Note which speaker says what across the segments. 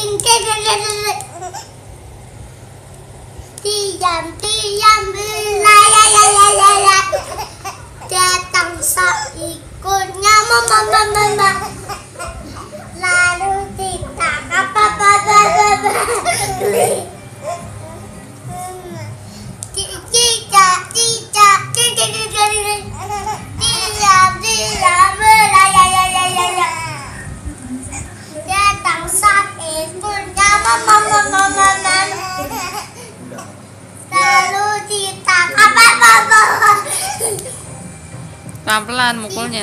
Speaker 1: Diam belayar datang seikutnya mama lalu ditangkap diam belayar datang seikutnya mama lalu ditangkap
Speaker 2: pelan-pelan mukulnya.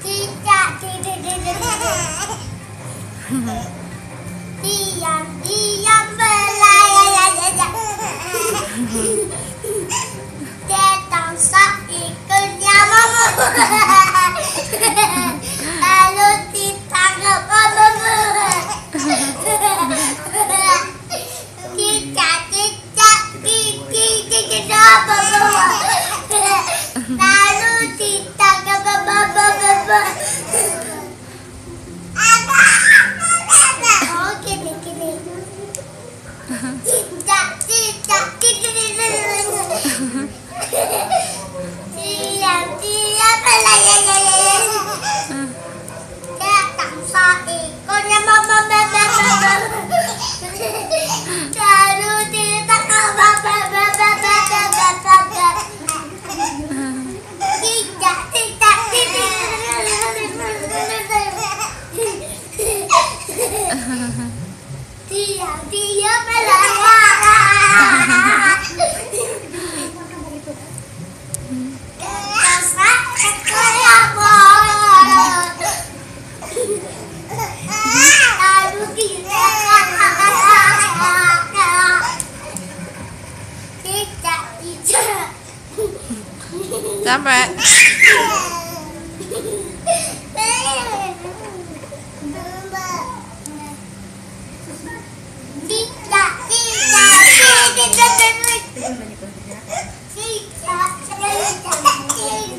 Speaker 1: Diam belayar datang seikutnya mama lalu ditangkap lalu ditangkap gini diam belayar datang seikutnya mama lalu ditangkap diam belayar lalu
Speaker 2: Sampai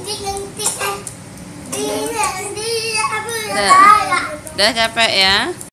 Speaker 2: udah capek ya.